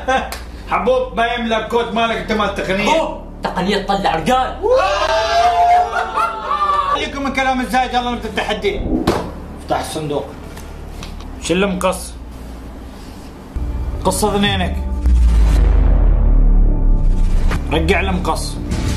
حبوب ما يملك كوت مالك انت مال التقنيه. حبوب تقنيه تطلع رجال. خليكم من كلام الزايد، يلا نبدا التحدي. افتح الصندوق، شيل المقص، قص اذنينك، رجع المقص.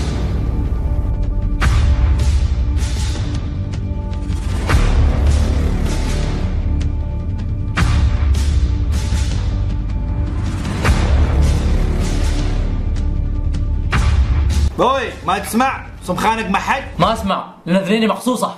بوي ما تسمع؟ صم خانق مع حد؟ ما اسمع لان اذنيني مخصوصه.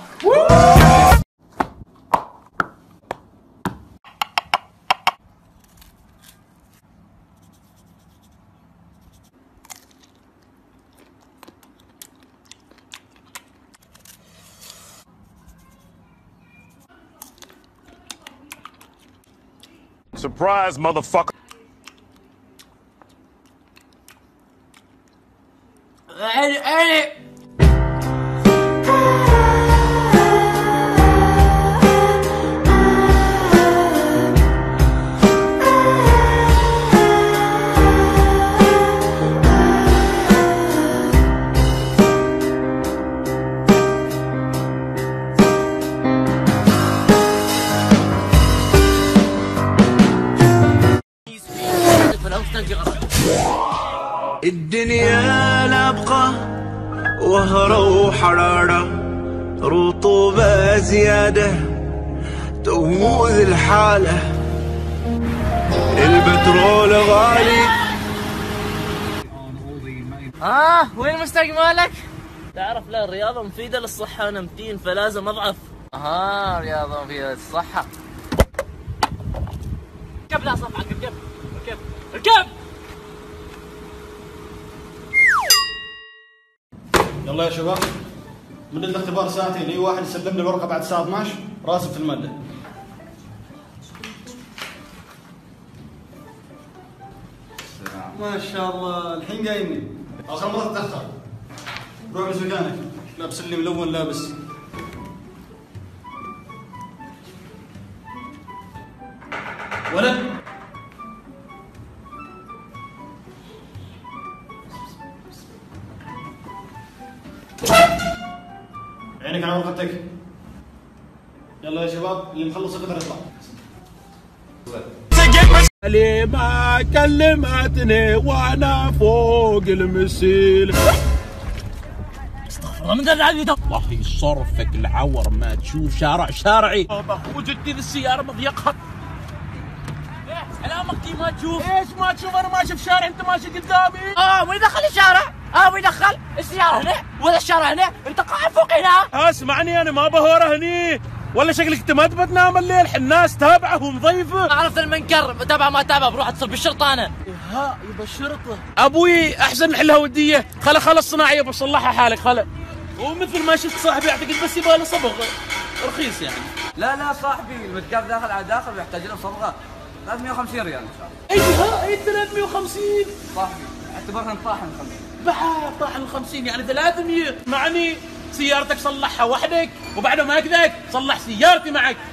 Surprise, motherfucker. عيني الدنيا لابقة وهرة وحرارة، رطوبة زيادة تموذ الحالة، البترول غالي. وين مستقبلك؟ تعرف لا الرياضة مفيدة للصحة، أنا متين فلازم أضعف. رياضة مفيدة للصحة. ركب لا صفعك، ركب. يلا يا شباب، من الاختبار ساعتين، اي واحد يسلم لي الورقه بعد الساعه 12 راسب في الماده. ما شاء الله الحين جايني، اخر مره تتاخر. روح بس مكانك، لابس اللي ملون لابس. ولد عينك على ورقتك. يلا يا شباب اللي مخلص يقدر يطلع. ما كلمتني وانا فوق المسيل. استغفر الله من ذا العبيد. الله يصرفك العور، ما تشوف شارعي. اخوك ذي السياره مضيقها. علامك ما تشوف. ايش ما تشوف؟ انا ماشي في شارع، انت ماشي قدامي. مو يدخل الشارع. مو يدخل السيارة هنا ولا الشارع هنا، انت قاعد فوق هنا. اسمعني انا ما بهوره هني، ولا شكلك انت ما تبى تنام الليل، الناس تابعه ومضيفه. عرفت المنكر، تابع ما تابع بروح اتصل بالشرطة انا. يبى الشرطه. ابوي احسن نحلها وديه، خل الصناعيه بصلحها حالك خل. ومثل ما شفت صاحبي يعتقد بس يبغى له صبغه رخيص يعني. لا صاحبي المتقاف داخل على داخل ويحتاج له صبغه 350 ريال ان شاء الله. اي 350 صاحبي اعتبرها طاحن 50. بحا طاحن 50 يعني 300. معني سيارتك صلحها وحدك وبعد ما كذاك صلح سيارتي معك،